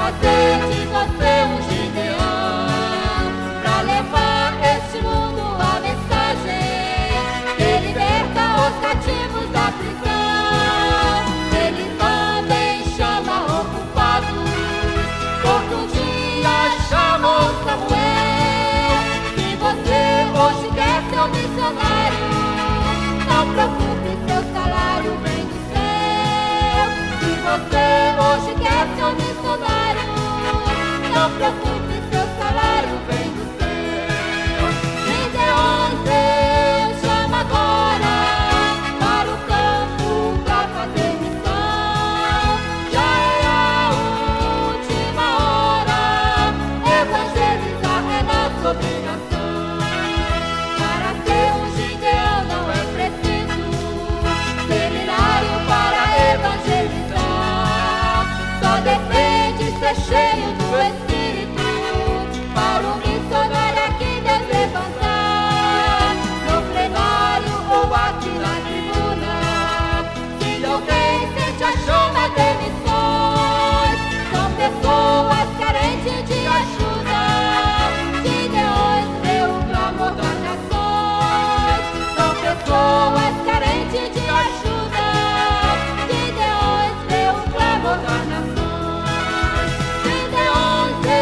fazer de você um Gideão, pra levar este mundo a mensagem que liberta os cativos da prisão. Ele também chama ocupados, porque um dia chamou Samuel. Se você hoje quer ser um missionário, não preocupe, seu salário vem do céu. Se você hoje quer ser um missionário, não preocupe, seu salário vem do céu. Gideão, Deus chama agora para o campo pra fazer missão. Já é a última hora, evangelizar é nossa obrigação. Para ser um Gideão não é preciso seminário para evangelizar. Só depende ser cheio do Espírito para o missionário aqui Deus levantar. No plenário ou aqui na tribuna, se alguém sente a chama de missões, são pessoas carentes de ajuda. Gideões vê o clamor das nações, são pessoas carentes de ajuda. Gideões vê o clamor das nações. Gideões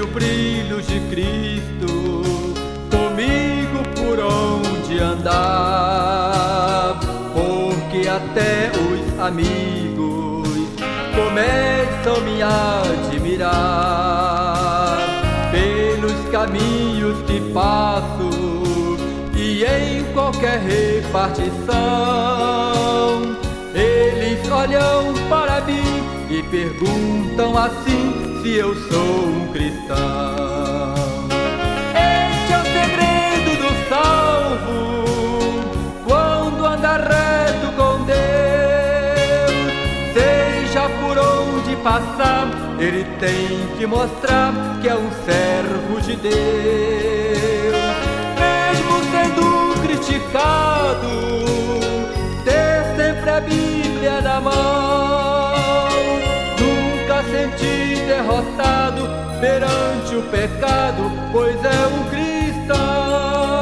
o brilho de Cristo comigo por onde andar, porque até os amigos começam a me admirar pelos caminhos que passo e em qualquer repartição. Eles olham para mim e perguntam assim se eu sou um cristão. Este é o segredo do salvo, quando anda reto com Deus. Seja por onde passar, ele tem que mostrar que é um servo de Deus. Mesmo sendo criticado, ter sempre a Bíblia na mão, nunca senti derrotado perante o pecado, pois é um cristão.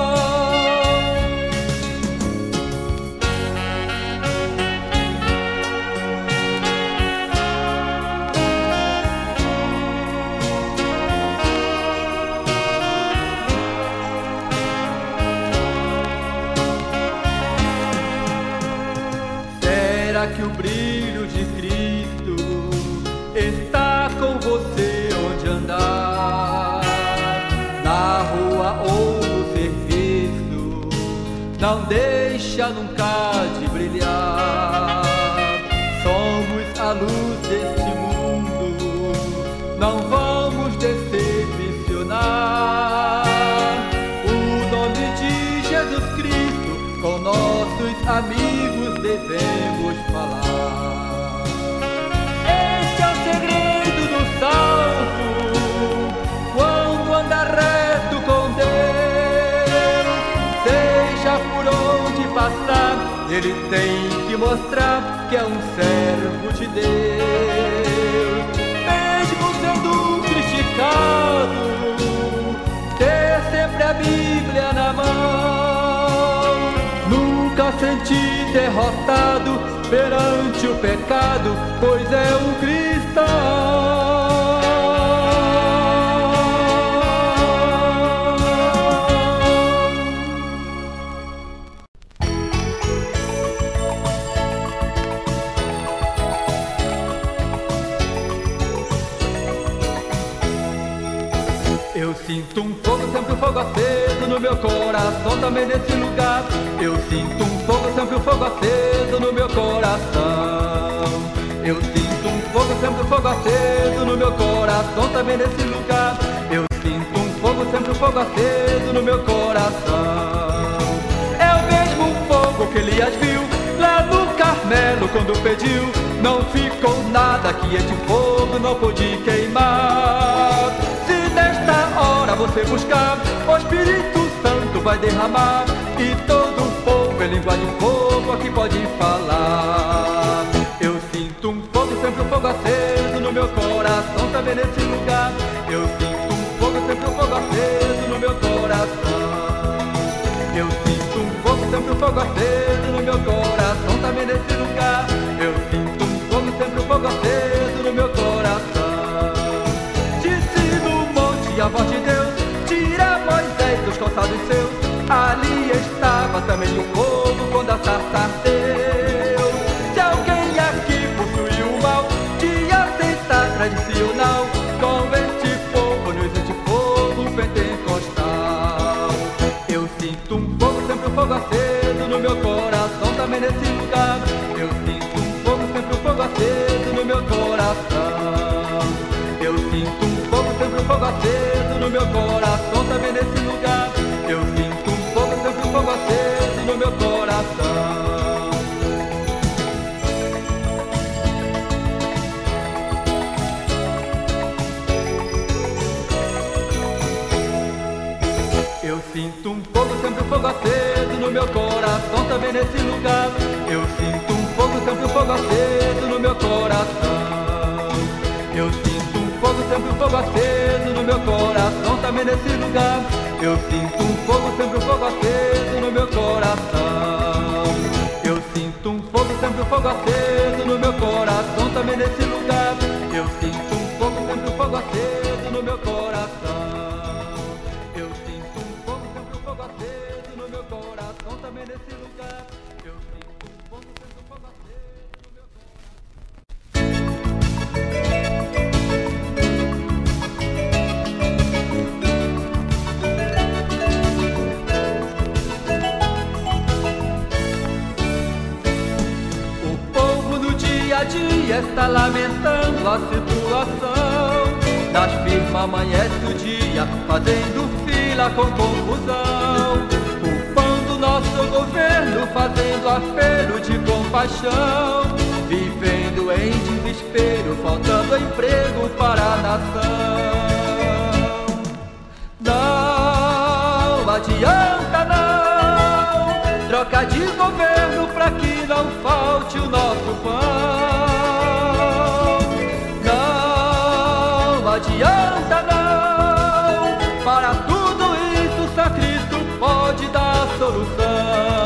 Será que o brilho de Cristo está com você onde andar? Na rua ou no serviço, não deixa nunca de brilhar. Somos a luz deste mundo, não vamos decepcionar. O nome de Jesus Cristo com nossos amigos devemos falar. Este é o segredo do salvo, quando anda reto com Deus. Seja por onde passar, ele tem que mostrar que é um servo de Deus. Mesmo sendo criticado, ter sempre a Bíblia na mão, nunca senti derrotado perante o pecado, pois é um cristão. Eu sinto um fogo, sempre um fogo aceso no meu coração, também nesse lugar. Eu sinto um fogo, sempre um fogo aceso no meu coração. Eu sinto um fogo, sempre um fogo aceso no meu coração, também nesse lugar. Eu sinto um fogo, sempre um fogo aceso no meu coração. É o mesmo fogo que Elias viu lá no Carmelo quando pediu. Não ficou nada que este fogo não pôde queimar. Se nesta hora você buscar, o Espírito Santo vai derramar, e todo o povo em língua de fogo aqui pode falar. Eu sinto um fogo, sempre um fogo aceso no meu coração, também nesse lugar. Eu sinto um fogo, sempre um fogo aceso no meu coração. Eu sinto um fogo, sempre um fogo aceso no meu coração, também nesse lugar. Eu sinto um fogo, sempre um fogo aceso no meu coração. Disse no monte a voz de Deus, tira Moisés dos calçados seus. Ali estava também o fogo quando a sarça ardeu. Se alguém aqui possui o mal de aceitar tradicional, com este fogo não existe fogo pentecostal. Eu sinto um fogo, sempre um fogo aceso no meu coração, também nesse lugar. Eu sinto um fogo, sempre um fogo aceso no meu coração. Eu sinto um fogo, sempre um fogo aceso no meu coração, também nesse lugar. Eu sinto um fogo, sempre um fogo aceso no meu coração. Eu sinto um fogo, sempre um fogo aceso no meu coração, também nesse lugar. Eu sinto um fogo, sempre um fogo aceso no meu coração. Eu sinto um fogo, sempre um fogo aceso no meu coração, também nesse lugar. Eu sinto um fogo, sempre um fogo aceso no meu coração. Eu sinto um fogo, sempre um fogo aceso no meu coração, também nesse lugar. Eu sinto um fogo, sempre um fogo aceso no meu coração. dia a dia está lamentando a situação. Nas firmas amanhece o dia, fazendo fila com confusão, culpando nosso governo, fazendo apelo de compaixão, vivendo em desespero, faltando emprego para a nação. Não adianta não, troca de governo pra que não falte o nosso pão. Não adianta não, para tudo isso só Cristo pode dar a solução.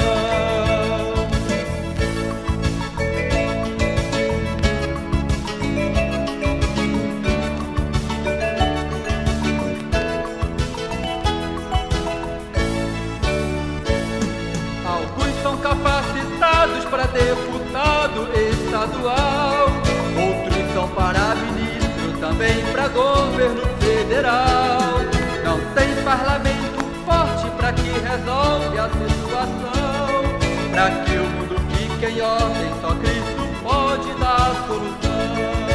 Capacitados para deputado estadual, outros são para ministro, também para governo federal. Não tem parlamento forte para que resolve a situação. Para que o mundo fique em ordem, só Cristo pode dar a solução.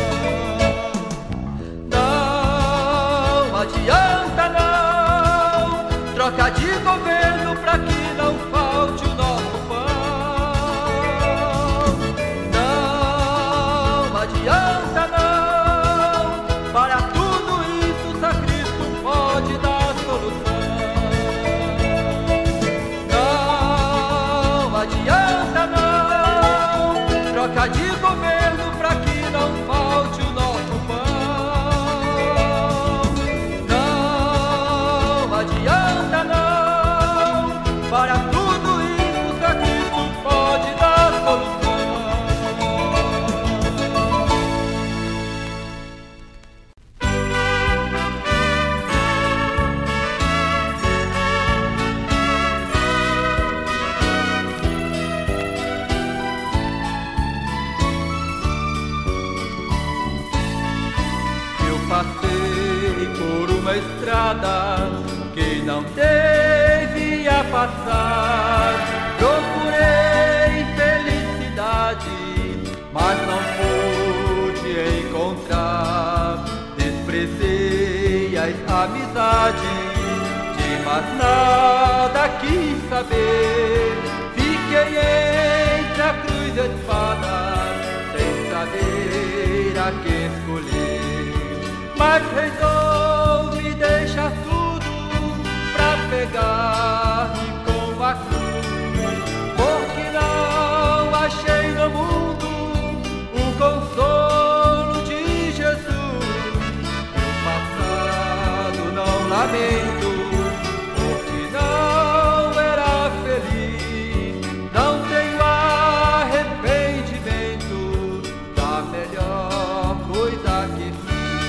Não adianta não, troca de governo para que não falte o nosso. Não adianta não, para tudo isso só Cristo pode dar a solução. Não adianta não, troca de governo para que não falte o nosso pão. Não adianta não, para tudo isso só Cristo pode dar a solução. Passei por uma estrada que não devia passar. Procurei felicidade, mas não pude encontrar. Desprezei as amizades, de mais nada quis saber. Fiquei entre a cruz e a espada, sem saber a quem escolher. Mas resolvi deixar tudo pra pegar-me com a cruz, porque não achei no mundo o consolo de Jesus. Meu passado não lamento, porque não era feliz. Não tenho arrependimento da melhor coisa que fiz.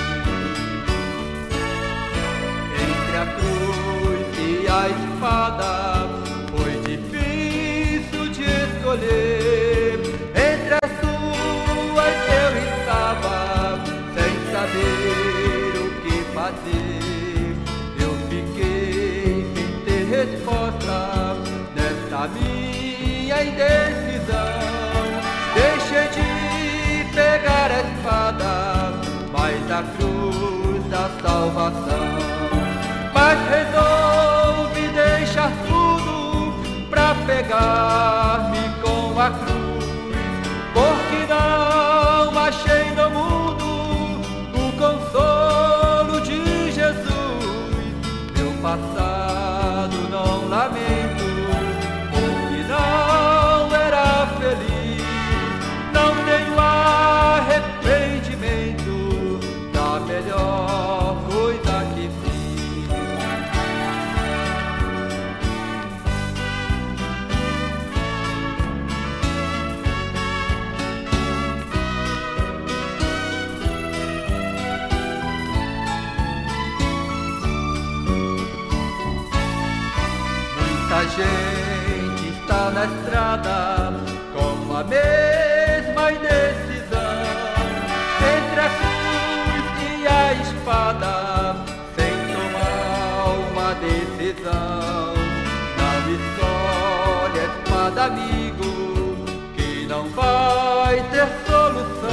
A cruz e a espada foi difícil de escolher. Entre as duas eu estava sem saber o que fazer. Eu fiquei sem ter resposta nessa minha indecisão. Deixei de pegar a espada, mas a cruz da salvação. Mas resolvi deixar tudo pra pegar-me com a cruz, porque não achei no mundo o consolo de Jesus. Meu passado não lamento, porque não era feliz. Não tenho arrependimento da melhor coisa que fiz. Muita gente está na estrada com a mesma indecisão, entre a cruz e a espada, sem tomar uma decisão. Não escolhe a espada, amigo, que não vai ter solução.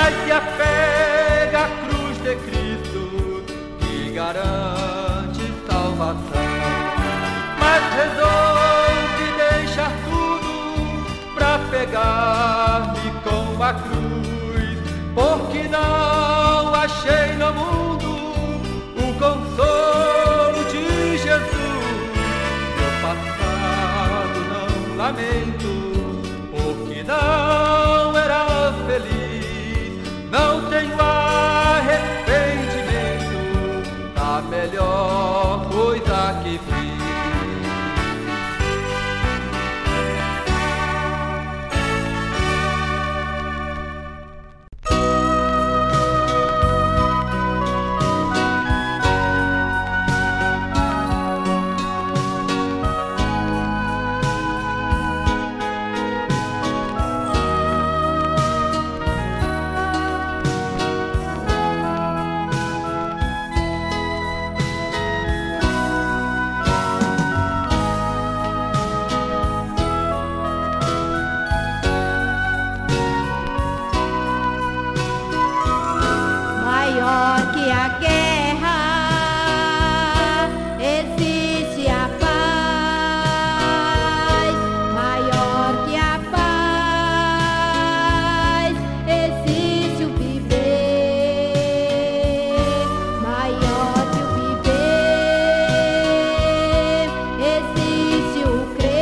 mas se apega à cruz de Cristo, que garante salvação. Mas resolve deixar tudo pra pegar-me com a cruz, porque não achei no mundo o consolo de Jesus. Meu passado não lamento, porque não era feliz. Não tenho arrependimento da melhor coisa que fiz. Maior que a guerra, existe a paz. Maior que a paz, existe o viver. Maior que o viver, existe o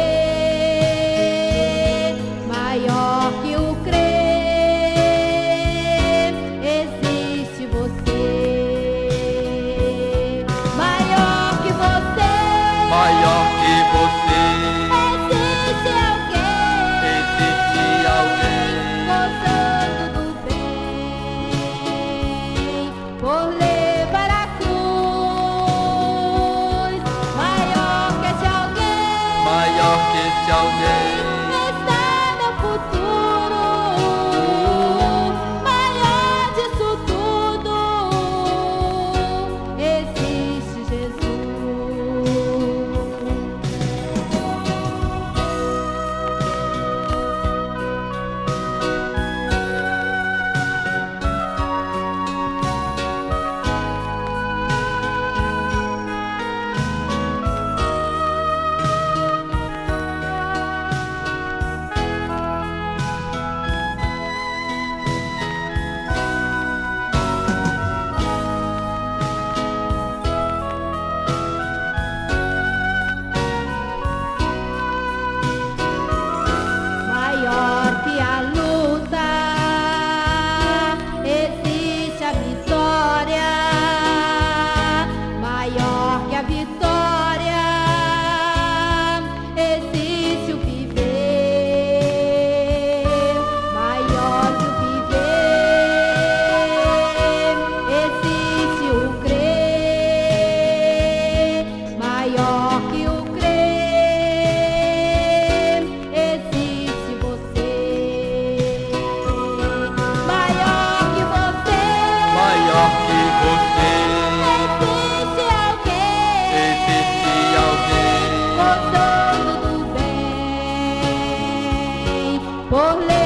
crer. Maior que o crer, existe você. Maior que você, Maior que você, existe alguém, existe alguém gozando do bem, por levar a cruz. Maior que esse alguém, maior que esse alguém. está no futuro. Maior disso tudo, existe Jesus. Maior que a luta, existe a vitória. Maior que a vitória, existe o viver. Maior que o viver, existe o crer. Maior que o crer, existe você. Maior que você, Maior que você, existe alguém, existe alguém gozando do bem, por